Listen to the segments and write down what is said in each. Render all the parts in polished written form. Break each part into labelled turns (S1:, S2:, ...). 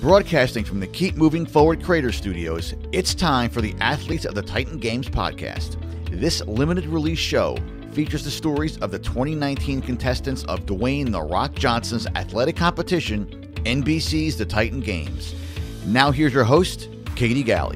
S1: Broadcasting from the Keep Moving Forward Creator Studios, it's time for the Athletes of the Titan Games podcast. This limited release show features the stories of the 2019 contestants of Dwayne "The Rock" Johnson's athletic competition, NBC's The Titan Games. Now here's your host, Katie Galley.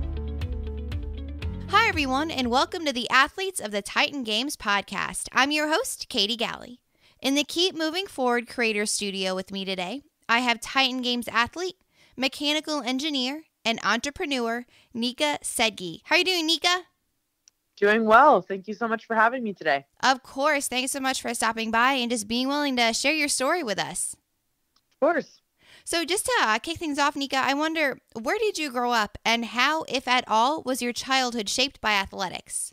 S2: Hi everyone, and welcome to the Athletes of the Titan Games podcast. I'm your host, Katie Galley. In the Keep Moving Forward Creator Studio with me today, I have Titan Games athlete, mechanical engineer, and entrepreneur, Nika Sedgi. How are you doing, Nika?
S3: Doing well. Thank you so much for having me today.
S2: Of course. Thanks so much for stopping by and just being willing to share your story with us.
S3: Of course.
S2: So just to kick things off, Nika, I wonder, where did you grow up and how, if at all, was your childhood shaped by athletics?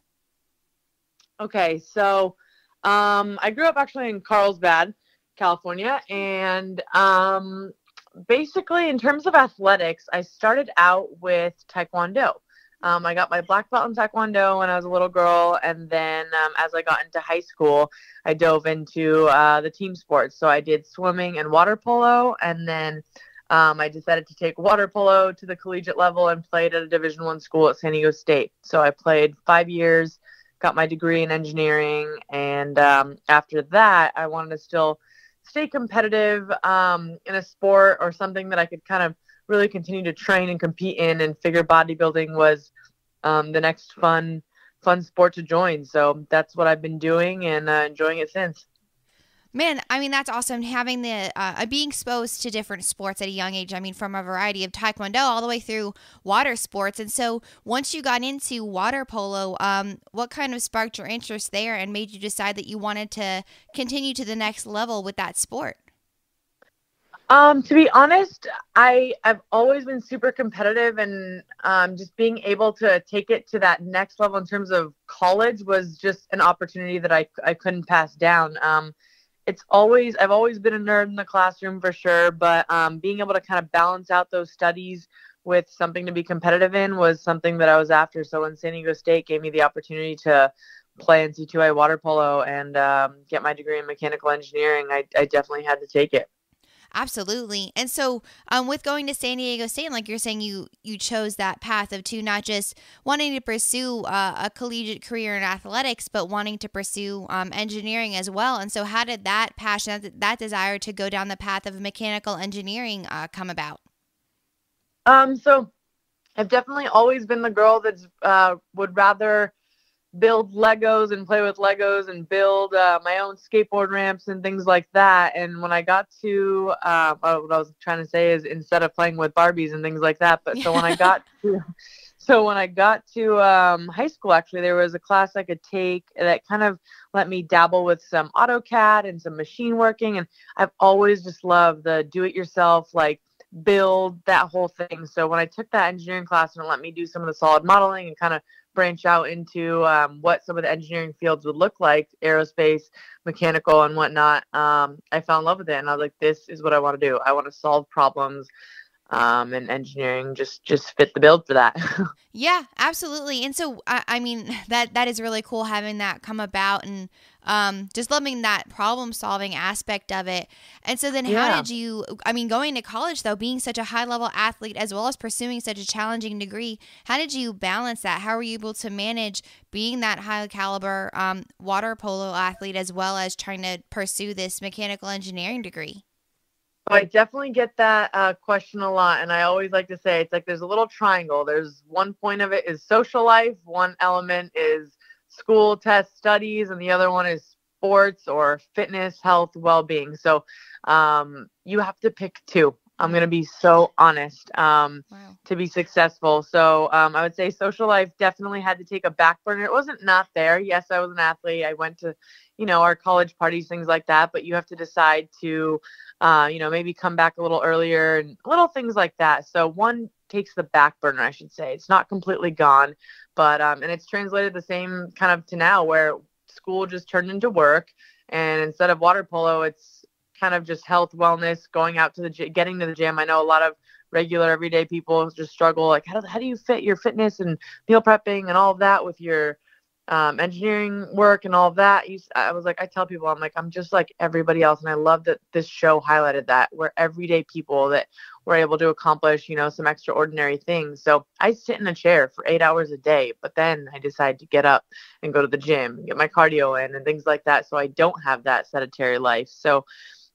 S3: Okay, so I grew up actually in Carlsbad, California, and basically in terms of athletics, I started out with Taekwondo. I got my black belt in Taekwondo when I was a little girl, and then as I got into high school, I dove into the team sports. So I did swimming and water polo, and then I decided to take water polo to the collegiate level and played at a Division I school at San Diego State. So I played 5 years, got my degree in engineering, and after that, I wanted to still stay competitive in a sport or something that I could kind of really continue to train and compete in, and figure bodybuilding was the next fun sport to join. So that's what I've been doing and enjoying it since.
S2: Man, I mean, that's awesome having the being exposed to different sports at a young age. I mean, from a variety of Taekwondo all the way through water sports. And so once you got into water polo, what kind of sparked your interest there and made you decide that you wanted to continue to the next level with that sport?
S3: To be honest, I've always been super competitive, and just being able to take it to that next level in terms of college was just an opportunity that I couldn't pass down. I've always been a nerd in the classroom for sure, but being able to kind of balance out those studies with something to be competitive in was something that I was after. So when San Diego State gave me the opportunity to play NC2A water polo and get my degree in mechanical engineering, I definitely had to take it.
S2: Absolutely. And so with going to San Diego State, like you're saying, you chose that path of not just wanting to pursue a collegiate career in athletics, but wanting to pursue engineering as well. And so how did that passion, that desire to go down the path of mechanical engineering come about?
S3: So I've definitely always been the girl that's would rather build Legos and play with Legos and build my own skateboard ramps and things like that. And when I got to, what I was trying to say is instead of playing with Barbies and things like that, but so when I got to high school, actually, there was a class I could take that kind of let me dabble with some AutoCAD and some machine working. And I've always just loved the do-it-yourself, like build that whole thing. So when I took that engineering class and it let me do some of the solid modeling and kind of branch out into what some of the engineering fields would look like, aerospace, mechanical, and whatnot, I fell in love with it. And I was like, this is what I want to do. I want to solve problems, and engineering just fit the build for that.
S2: Yeah, absolutely. And so, I mean, that is really cool having that come about and just loving that problem solving aspect of it. And so then how did you, going to college though, being such a high level athlete as well as pursuing such a challenging degree, how did you balance that? How were you able to manage being that high caliber water polo athlete as well as trying to pursue this mechanical engineering degree?
S3: I definitely get that question a lot. And I always like to say, it's like there's a little triangle. There's one point of it is social life. One element is school, test, studies. And the other one is sports or fitness, health, well-being. So you have to pick two. I'm going to be so honest to be successful. So I would say social life definitely had to take a back burner. It wasn't not there. Yes, I was an athlete. I went to, our college parties, things like that. But you have to decide to, maybe come back a little earlier and little things like that. So one takes the back burner, I should say. It's not completely gone, but and it's translated the same kind of to now where school just turned into work. And instead of water polo, it's kind of just health, wellness, going out to the gym, getting to the gym. I know a lot of regular everyday people just struggle. Like, how do you fit your fitness and meal prepping and all of that with your engineering work and all of that. I was like, I tell people, I'm like, I'm just like everybody else. And I love that this show highlighted that we're everyday people that were able to accomplish, some extraordinary things. So I sit in a chair for 8 hours a day, but then I decide to get up and go to the gym, get my cardio in and things like that. So I don't have that sedentary life. So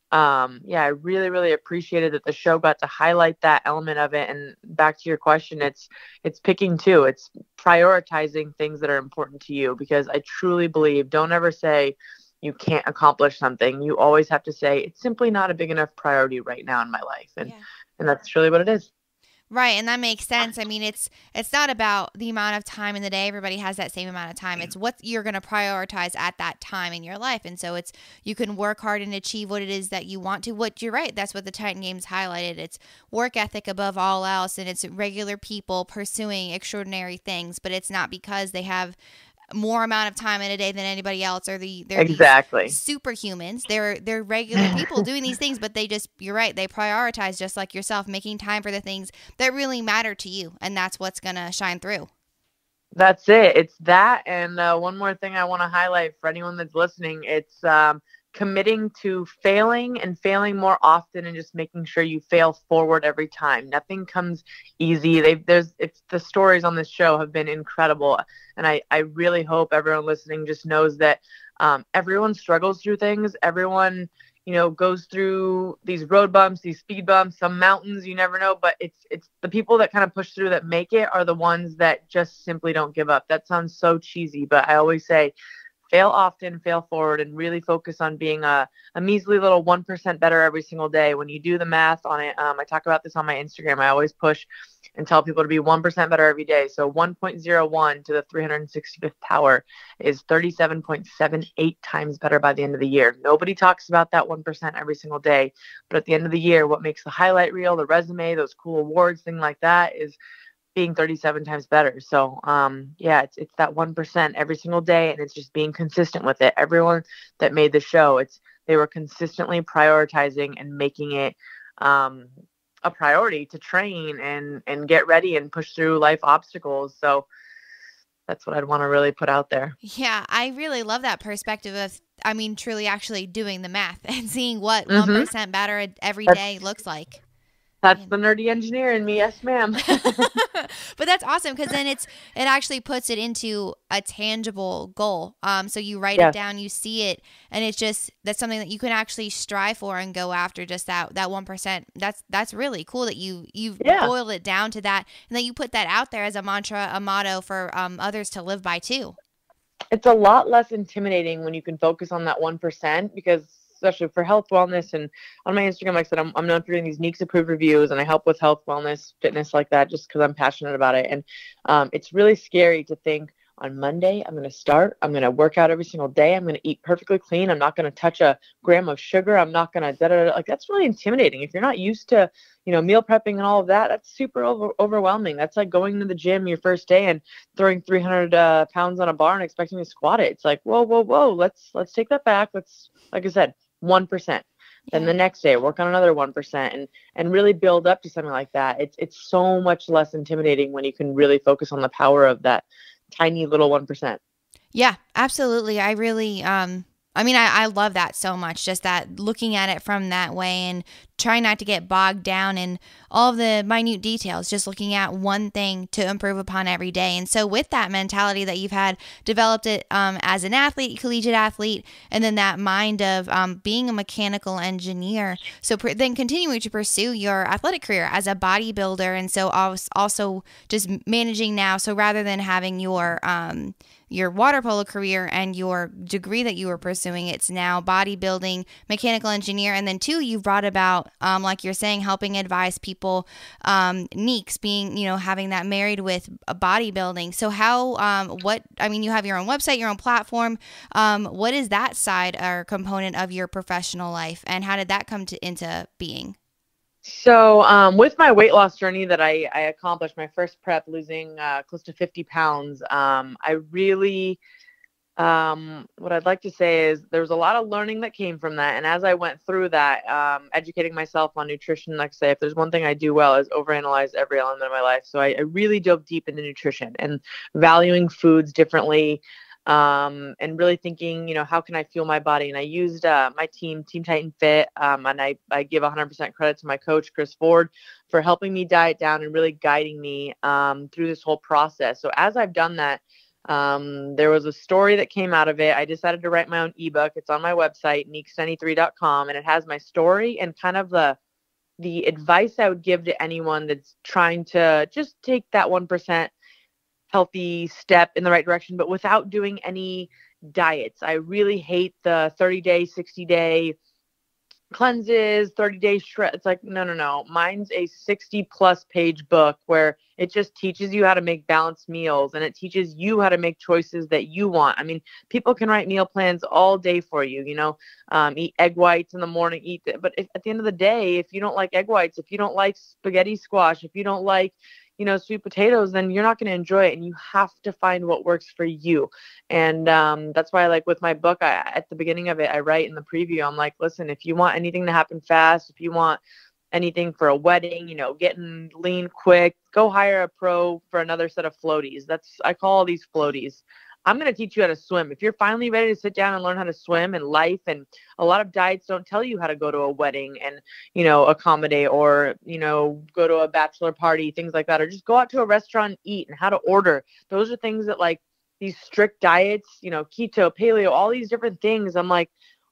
S3: I really, really appreciated that the show got to highlight that element of it. And back to your question, it's picking two. It's prioritizing things that are important to you, because I truly believe, don't ever say you can't accomplish something. You always have to say it's simply not a big enough priority right now in my life. And that's really what it is.
S2: Right, and that makes sense. I mean, it's not about the amount of time in the day. Everybody has that same amount of time. It's what you're going to prioritize at that time in your life. And so you can work hard and achieve what it is that you want to. What you're right, that's what the Titan Games highlighted. It's work ethic above all else, and it's regular people pursuing extraordinary things, but it's not because they have more amount of time in a day than anybody else, or they're
S3: exactly
S2: superhumans. They're regular people doing these things, but you're right, they prioritize, just like yourself, making time for the things that really matter to you, and that's what's gonna shine through.
S3: That's it. It's that, and one more thing I want to highlight for anyone that's listening, it's committing to failing and failing more often, and just making sure you fail forward every time. Nothing comes easy. The stories on this show have been incredible. And I really hope everyone listening just knows that everyone struggles through things. Everyone, goes through these road bumps, these speed bumps, some mountains, you never know. But it's the people that kind of push through, that make it, are the ones that just simply don't give up. That sounds so cheesy, but I always say, fail often, fail forward, and really focus on being a measly little 1% better every single day. When you do the math on it, I talk about this on my Instagram. I always push and tell people to be 1% better every day. So 1.01 to the 365th power is 37.78 times better by the end of the year. Nobody talks about that 1% every single day. But at the end of the year, what makes the highlight reel, the resume, those cool awards, things like that, is being 37 times better. So it's that 1% every single day, and it's just being consistent with it. Everyone that made the show, they were consistently prioritizing and making it a priority to train and get ready and push through life obstacles. So that's what I'd want to really put out there.
S2: Yeah, I really love that perspective of, truly actually doing the math and seeing what 1% better every day looks like.
S3: That's the nerdy engineer in me. Yes, ma'am.
S2: But that's awesome, because then it actually puts it into a tangible goal. So you write it down, you see it, and that's something that you can actually strive for and go after, just that 1%. That's really cool that you've boiled it down to that, and that you put that out there as a mantra, a motto for others to live by too.
S3: It's a lot less intimidating when you can focus on that 1%, because especially for health, wellness, and on my Instagram, like I said, I'm known for doing these NEEKS approved reviews, and I help with health, wellness, fitness, like that, just because I'm passionate about it. And it's really scary to think, on Monday, I'm going to work out every single day. I'm going to eat perfectly clean. I'm not going to touch a gram of sugar. I'm not going to like, that's really intimidating. If you're not used to, meal prepping and all of that, that's super overwhelming. That's like going to the gym your first day and throwing 300 pounds on a bar and expecting to squat it. It's like, whoa. Let's take that back. Let's, like I said, 1%. Then the next day, work on another 1% and really build up to something like that. It's so much less intimidating when you can really focus on the power of that tiny little 1%.
S2: Yeah, absolutely. I really, I love that so much, just that looking at it from that way and trying not to get bogged down in all of the minute details, just looking at one thing to improve upon every day. And so with that mentality that you've had developed it as an athlete, collegiate athlete, and then that mind of being a mechanical engineer, so then continuing to pursue your athletic career as a bodybuilder, and so also just managing now. So rather than having your water polo career and your degree that you were pursuing, it's now bodybuilding, mechanical engineer, and then two, you've brought about, like you're saying, helping advise people, NEEKS being, having that married with bodybuilding. So how, you have your own website, your own platform. What is that side or component of your professional life, and how did that come into being?
S3: So with my weight loss journey that I accomplished, my first prep, losing close to 50 pounds, I really, what I'd like to say is there was a lot of learning that came from that. And as I went through that, educating myself on nutrition, like I say, if there's one thing I do well is overanalyze every element of my life. So I really dove deep into nutrition and valuing foods differently, and really thinking, how can I fuel my body? And I used my Team Titan Fit, and I give 100% credit to my coach, Chris Ford, for helping me diet down and really guiding me through this whole process. So as I've done that, there was a story that came out of it. I decided to write my own ebook. It's on my website, neeks93.com, and it has my story and kind of the advice I would give to anyone that's trying to just take that 1% healthy step in the right direction, but without doing any diets. I really hate the 30-day, 60-day cleanses, 30-day shred. It's like, no. Mine's a 60+ page book where it just teaches you how to make balanced meals, and it teaches you how to make choices that you want. I mean, people can write meal plans all day for you, eat egg whites in the morning, but at the end of the day, if you don't like egg whites, if you don't like spaghetti squash, if you don't like sweet potatoes, then you're not going to enjoy it. And you have to find what works for you. And that's why, like with my book, at the beginning of it, I write in the preview, I'm like, listen, if you want anything to happen fast, if you want anything for a wedding, getting lean quick, go hire a pro for another set of floaties. I call all these floaties. I'm going to teach you how to swim. If you're finally ready to sit down and learn how to swim in life, and a lot of diets don't tell you how to go to a wedding and, accommodate, or, go to a bachelor party, things like that, or just go out to a restaurant and eat, and how to order. Those are things that, like, these strict diets, keto, paleo, all these different things. I'm like,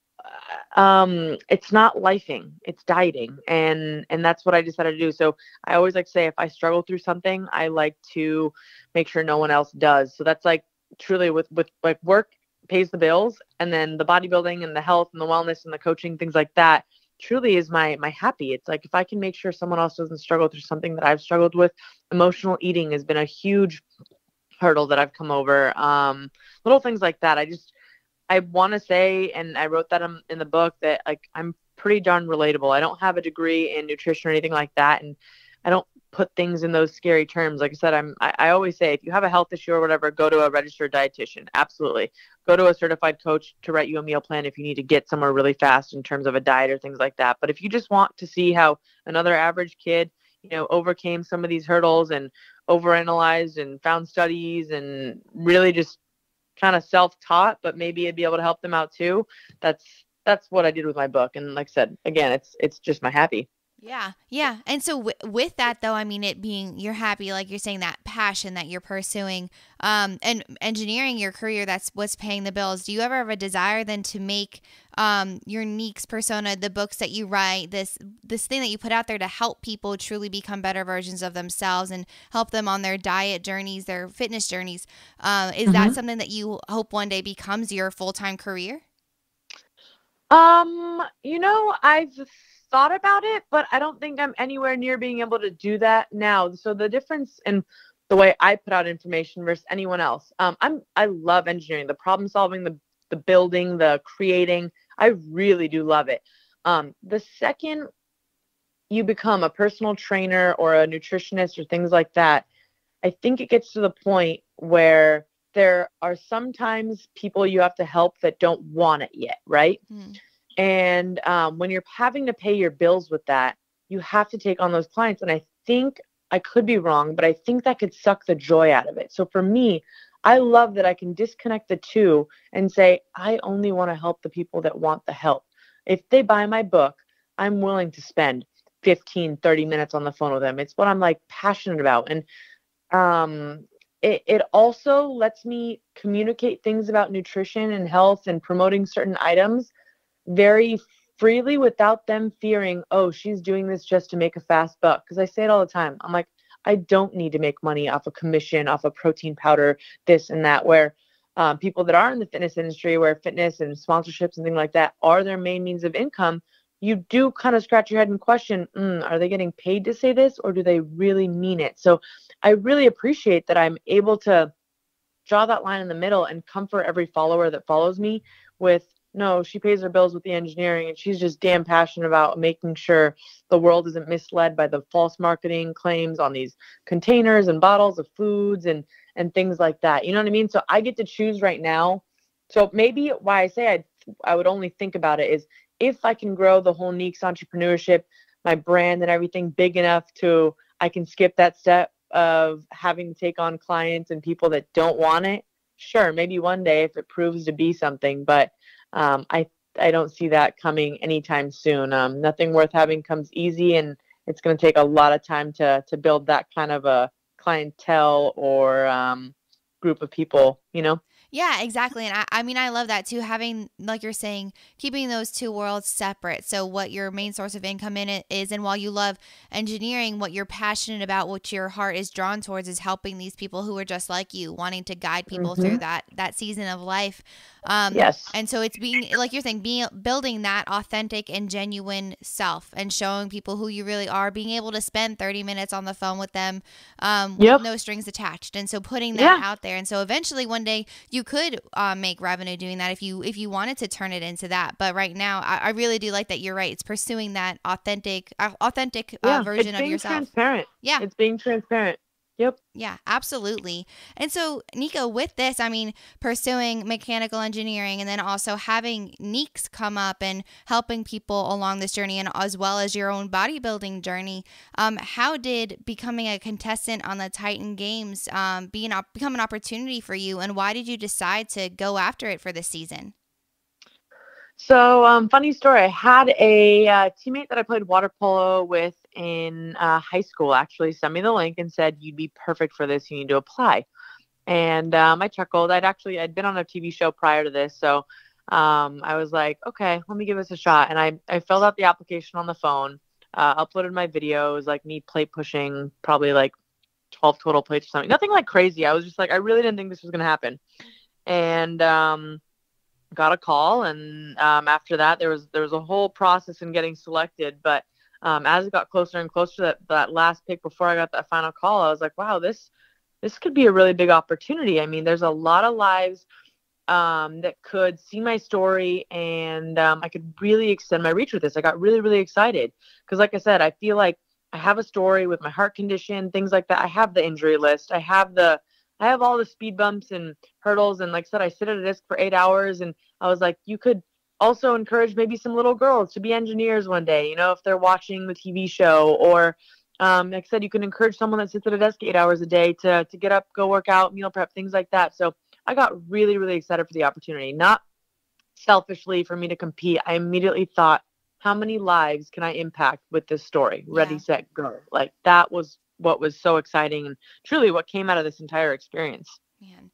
S3: it's not lifing, it's dieting. And that's what I decided to do. So I always like to say, if I struggle through something, I like to make sure no one else does. So that's like, truly with like work pays the bills, and then the bodybuilding and the health and the wellness and the coaching, things like that, truly is my happy. It's like, if I can make sure someone else doesn't struggle through something that I've struggled with. Emotional eating has been a huge hurdle that I've come over. Little things like that. I want to say, and I wrote that in the book, that like I'm pretty darn relatable. I don't have a degree in nutrition or anything like that, and I don't put things in those scary terms. Like I said, I always say, if you have a health issue or whatever, go to a registered dietitian. Absolutely. Go to a certified coach to write you a meal plan if you need to get somewhere really fast in terms of a diet or things like that. But if you just want to see how another average kid, overcame some of these hurdles and overanalyzed and found studies and really just kind of self-taught, but maybe it'd be able to help them out too. That's what I did with my book. And like I said, again, it's just my happy.
S2: Yeah. And so with that, though, I mean, it being you're happy, like you're saying, that passion that you're pursuing, and engineering your career, that's what's paying the bills. Do you ever have a desire then to make your Neeks persona, the books that you write, this thing that you put out there to help people truly become better versions of themselves and help them on their diet journeys, their fitness journeys? Is that something that you hope one day becomes your full-time career?
S3: I've thought about it, but I don't think I'm anywhere near being able to do that now. So the difference in the way I put out information versus anyone else, I love engineering, the problem solving, the building, the creating. I really do love it. The second you become a personal trainer or a nutritionist or things like that, I think it gets to the point where there are sometimes people you have to help that don't want it yet, right? And when you're having to pay your bills with that, you have to take on those clients. And I think, I could be wrong, but I think that could suck the joy out of it. So for me, I love that I can disconnect the two and say, I only want to help the people that want the help. If they buy my book, I'm willing to spend 15, 30 minutes on the phone with them. It's what I'm like passionate about. And it also lets me communicate things about nutrition and health and promoting certain items very freely without them fearing, oh, she's doing this just to make a fast buck. Because I say it all the time. I'm like, I don't need to make money off a commission, off a protein powder, this and that, where people that are in the fitness industry, where fitness and sponsorships and things like that are their main means of income, you do kind of scratch your head and question, are they getting paid to say this, or do they really mean it? So I really appreciate that I'm able to draw that line in the middle and comfort every follower that follows me with, no, she pays her bills with the engineering, and she's just damn passionate about making sure the world isn't misled by the false marketing claims on these containers and bottles of foods and things like that. You know what I mean? So I get to choose right now. So maybe why I say I would only think about it is if I can grow the whole Neeks entrepreneurship, my brand and everything big enough to, I can skip that step of having to take on clients and people that don't want it. Sure, maybe one day if it proves to be something, but I don't see that coming anytime soon. Nothing worth having comes easy, and it's going to take a lot of time to build that kind of a clientele or group of people, you know?
S2: Yeah, exactly. And I mean, I love that too, having, like you're saying, keeping those two worlds separate. So, what your main source of income in it is, and while you love engineering, what you're passionate about, what your heart is drawn towards, is helping these people who are just like you, wanting to guide people through that season of life.
S3: Yes.
S2: And so it's being, like you're saying, building that authentic and genuine self, and showing people who you really are, being able to spend 30 minutes on the phone with them, with no strings attached. And so putting that out there. And so eventually one day you could make revenue doing that if you wanted to turn it into that. But right now, I really do like that you're right. It's pursuing that authentic version of yourself.
S3: It's being transparent.
S2: Yeah.
S3: It's being transparent. Yep.
S2: Yeah, absolutely. And so, Nico, with this, I mean, pursuing mechanical engineering and then also having Neeks come up and helping people along this journey, and as well as your own bodybuilding journey, how did becoming a contestant on the Titan Games become an opportunity for you, and why did you decide to go after it for this season?
S3: So, funny story. I had a teammate that I played water polo with in high school actually sent me the link and said, "You'd be perfect for this. You need to apply." And I chuckled. I'd been on a TV show prior to this. So I was like, okay, let me give this a shot. And I filled out the application on the phone, uploaded my videos, like me plate pushing, probably like 12 total plates or something. Nothing like crazy. I was just like, I really didn't think this was going to happen. And got a call, and after that there was a whole process in getting selected, but as it got closer and closer to that last pick before I got that final call, I was like, wow, this could be a really big opportunity. I mean, there's a lot of lives that could see my story, and I could really extend my reach with this. I got really, really excited because, like I said, I feel like I have a story with my heart condition, things like that. I have the injury list. I have all the speed bumps and hurdles. And like I said, I sit at a desk for 8 hours, and I was like, you could also encourage maybe some little girls to be engineers one day, you know, if they're watching the TV show, or like I said, you can encourage someone that sits at a desk 8 hours a day to get up, go work out, meal prep, things like that. So I got really, really excited for the opportunity, not selfishly for me to compete. I immediately thought, how many lives can I impact with this story? Ready, set, go. Like that was what was so exciting and truly what came out of this entire experience.
S2: Man,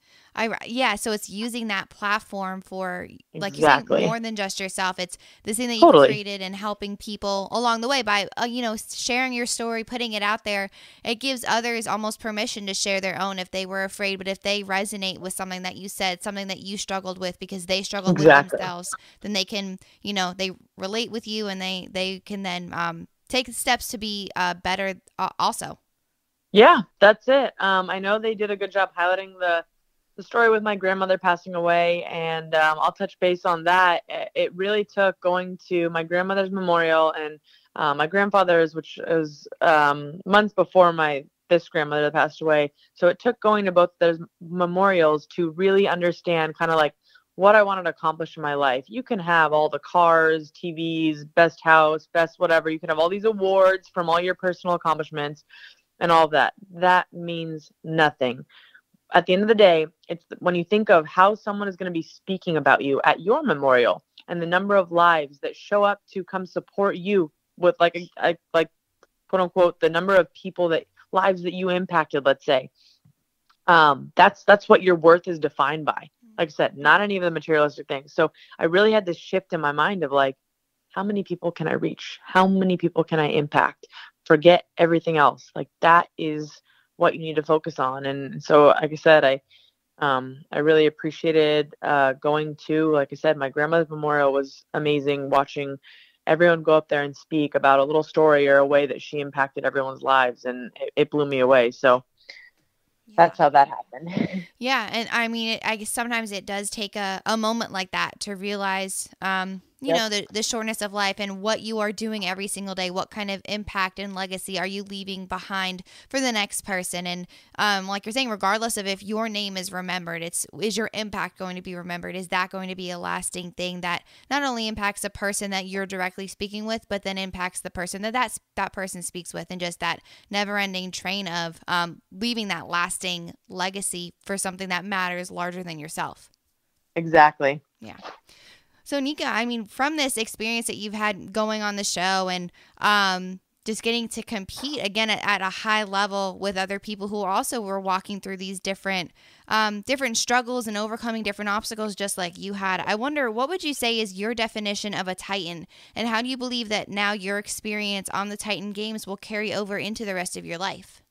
S2: so it's using that platform for, like you
S3: Exactly.
S2: said, more than just yourself. It's the thing that you
S3: Totally.
S2: created, and helping people along the way by, sharing your story, putting it out there. It gives others almost permission to share their own if they were afraid, but if they resonate with something that you said, something that you struggled with because they struggled with themselves, then they can, they relate with you, and they can then take steps to be better also.
S3: Yeah, that's it. I know they did a good job highlighting the story with my grandmother passing away, and I'll touch base on that. It really took going to my grandmother's memorial and my grandfather's, which was months before this grandmother that passed away. So it took going to both those memorials to really understand kind of like what I wanted to accomplish in my life. You can have all the cars, TVs, best house, best whatever. You can have all these awards from all your personal accomplishments and all of that. That means nothing. At the end of the day, it's when you think of how someone is going to be speaking about you at your memorial, and the number of lives that show up to come support you with like quote unquote the number of lives that you impacted, let's say, that's what your worth is defined by. Like I said, not any of the materialistic things. So I really had this shift in my mind of like, how many people can I reach? How many people can I impact? Forget everything else. Like that is what you need to focus on. And so, like I said, I really appreciated going to, like I said, my grandmother's memorial was amazing, watching everyone go up there and speak about a little story or a way that she impacted everyone's lives. And it blew me away. So that's how that happened.
S2: Yeah. And I mean, I guess sometimes it does take a moment like that to realize, you know, the shortness of life and what you are doing every single day. What kind of impact and legacy are you leaving behind for the next person? And like you're saying, regardless of if your name is remembered, is your impact going to be remembered? Is that going to be a lasting thing that not only impacts the person that you're directly speaking with, but then impacts the person that person speaks with, and just that never-ending train of leaving that lasting legacy for something that matters larger than yourself.
S3: Exactly.
S2: Yeah. So Nika, I mean, from this experience that you've had going on the show and just getting to compete again at a high level with other people who also were walking through these different struggles and overcoming different obstacles just like you had, I wonder, what would you say is your definition of a Titan, and how do you believe that now your experience on the Titan Games will carry over into the rest of your life?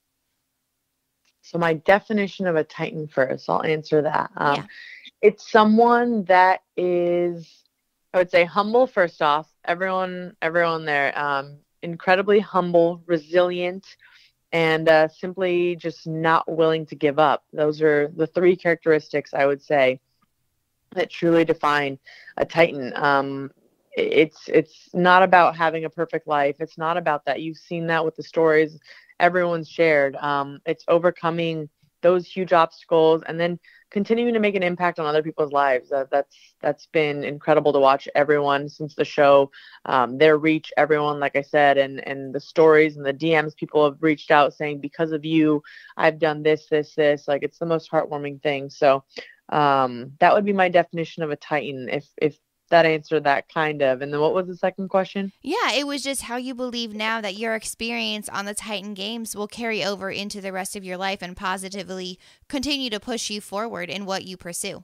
S3: So my definition of a Titan first, I'll answer that. It's someone that is, I would say, humble first off. Everyone there, incredibly humble, resilient, and simply just not willing to give up. Those are the three characteristics I would say that truly define a Titan. It's not about having a perfect life. It's not about that. You've seen that with the stories everyone's shared. It's overcoming those huge obstacles and then continuing to make an impact on other people's lives. That's been incredible to watch everyone since the show, their reach, everyone, like I said, and the stories and the DMs people have reached out saying, because of you, I've done this. Like, it's the most heartwarming thing. So that would be my definition of a Titan, if that answered that kind of. And then what was the second question?
S2: Yeah, it was just how you believe now that your experience on the Titan Games will carry over into the rest of your life and positively continue to push you forward in what you pursue.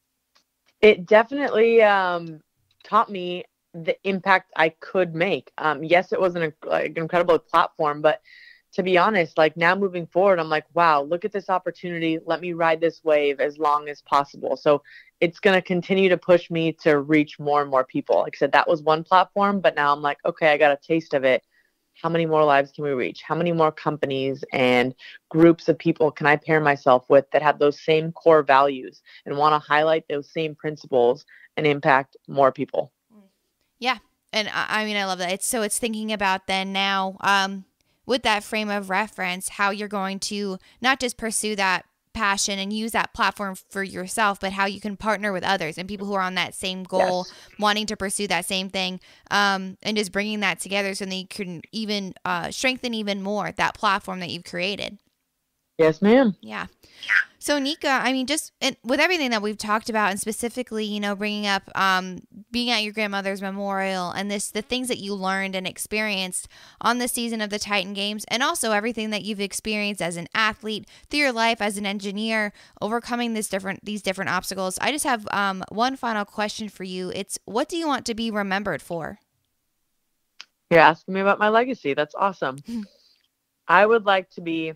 S3: It definitely taught me the impact I could make. Yes, it was an incredible platform, but to be honest, like, now moving forward, I'm like, wow, look at this opportunity. Let me ride this wave as long as possible. So it's going to continue to push me to reach more and more people. Like I said, that was one platform, but now I'm like, okay, I got a taste of it. How many more lives can we reach? How many more companies and groups of people can I pair myself with that have those same core values and want to highlight those same principles and impact more people?
S2: Yeah. And I mean, I love that. It's thinking about then now, with that frame of reference, how you're going to not just pursue that passion and use that platform for yourself, but how you can partner with others and people who are on that same goal, wanting to pursue that same thing, and just bringing that together so that you can even strengthen even more that platform that you've created.
S3: Yes, ma'am.
S2: Yeah. So Nika, I mean, just with everything that we've talked about, and specifically, you know, bringing up being at your grandmother's memorial and the things that you learned and experienced on the season of the Titan Games, and also everything that you've experienced as an athlete through your life as an engineer, overcoming these different obstacles. I just have one final question for you. It's, what do you want to be remembered for?
S3: You're asking me about my legacy. That's awesome. I would like to be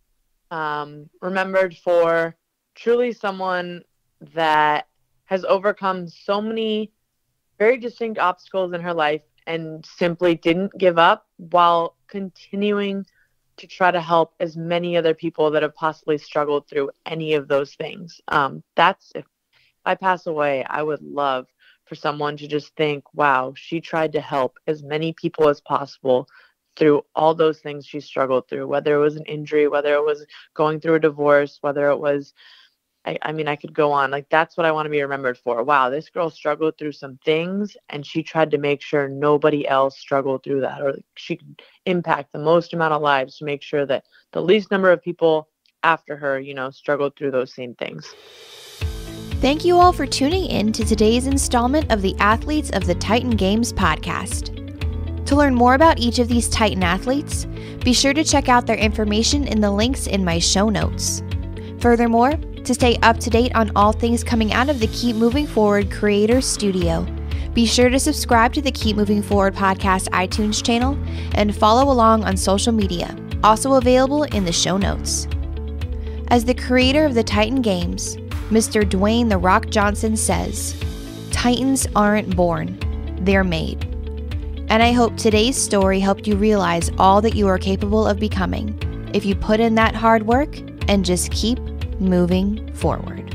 S3: remembered for truly someone that has overcome so many very distinct obstacles in her life and simply didn't give up while continuing to try to help as many other people that have possibly struggled through any of those things. That's, if I pass away, I would love for someone to just think, wow, she tried to help as many people as possible through all those things she struggled through, whether it was an injury, whether it was going through a divorce, whether it was, I mean, I could go on. Like, that's what I want to be remembered for. Wow, this girl struggled through some things and she tried to make sure nobody else struggled through that, or she could impact the most amount of lives to make sure that the least number of people after her, you know, struggled through those same things.
S2: Thank you all for tuning in to today's installment of the Athletes of the Titan Games podcast. To learn more about each of these Titan athletes, be sure to check out their information in the links in my show notes. Furthermore, to stay up to date on all things coming out of the Keep Moving Forward Creators Studio, be sure to subscribe to the Keep Moving Forward podcast iTunes channel and follow along on social media, also available in the show notes. As the creator of the Titan Games, Mr. Dwayne "The Rock" Johnson says, "Titans aren't born, they're made." And I hope today's story helped you realize all that you are capable of becoming if you put in that hard work and just keep moving forward.